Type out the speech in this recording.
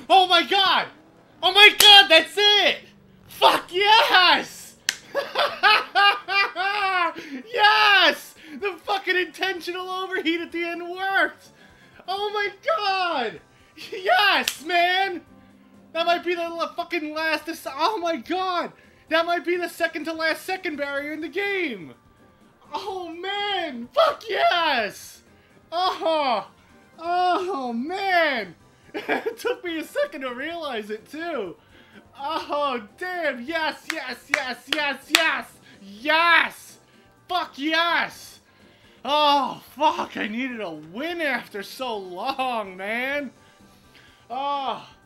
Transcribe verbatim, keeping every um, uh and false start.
Oh my god! Oh my god, that's it! Fuck yes! Yes! The fucking intentional overheat at the end worked! Oh my god! Yes, man! That might be the fucking last... Oh my god! That might be the second to last second barrier in the game! Oh man! Fuck yes! Oh! Oh man! It took me a second to realize it too! Oh damn! Yes! Yes! Yes! Yes! Yes! Yes! Fuck yes! Oh fuck! I needed a win after so long, man! Oh!